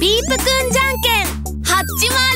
ピープくんじゃんけん、はっちま